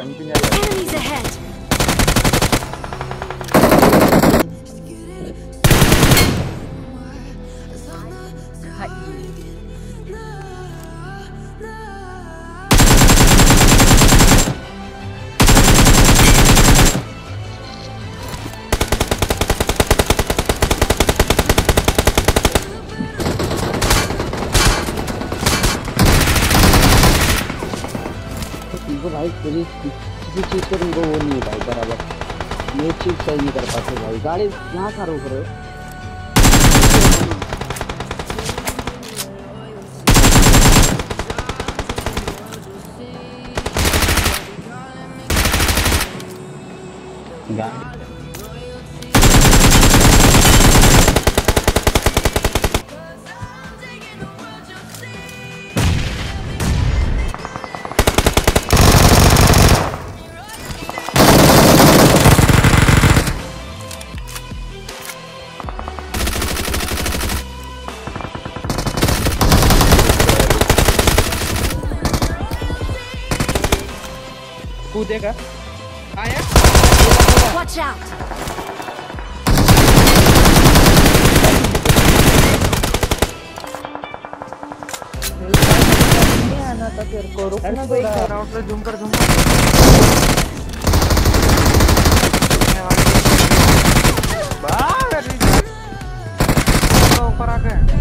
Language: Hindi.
Enemies ahead. तुमको भाई किसी चीज को तुमको वो नहीं है भाई बराबर, ये चीज सही नहीं कर पाते भाई। गाड़ी यहाँ था रोक रहे हो। कूदेगा आया। Watch out. नहीं आना था तेरे को, रुकना तो एक राउंड में झूम कर ऊपर आ गए।